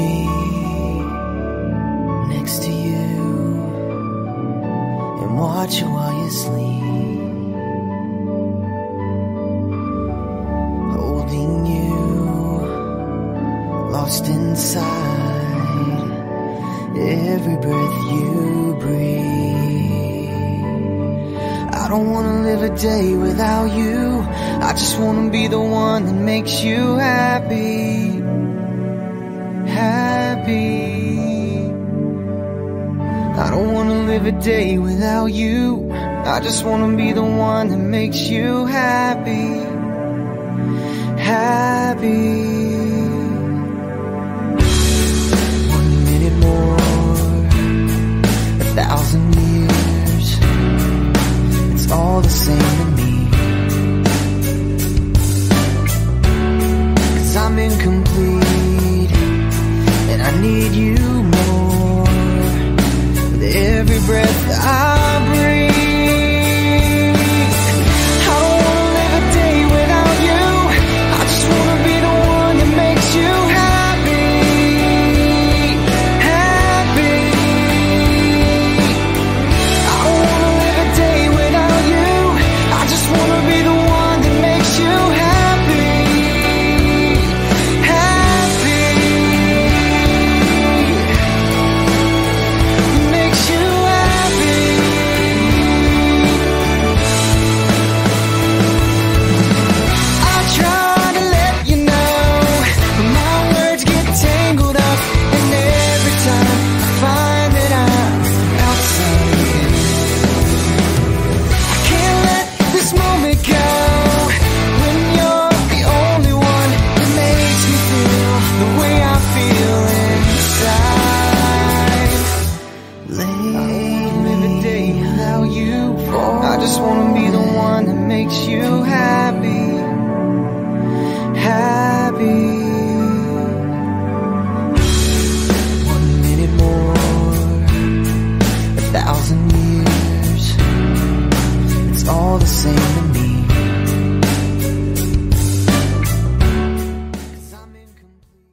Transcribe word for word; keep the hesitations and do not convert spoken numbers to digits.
next to you and watch you while you sleep, holding you, lost inside every breath you breathe. I don't wanna live a day without you. I just wanna be the one that makes you happy, happy. I don't wanna live a day without you. I just wanna be the one that makes you happy, happy. One minute more, a thousand years, it's all the same to me. 'Cause I'm incomplete and I need you more with every breath I breathe. I don't wanna live a day without you. I just wanna be the one that makes you happy, happy. I don't wanna live a day without you. I just wanna be the one that makes you happy, happy. Makes you happy. I try to let you know, but my words get tangled up, and every time I find that I'm outside, I can't let this moment go. When you're the only one that makes me feel the way I feel inside. Lately, I don't wanna live a day without you. I just wanna be the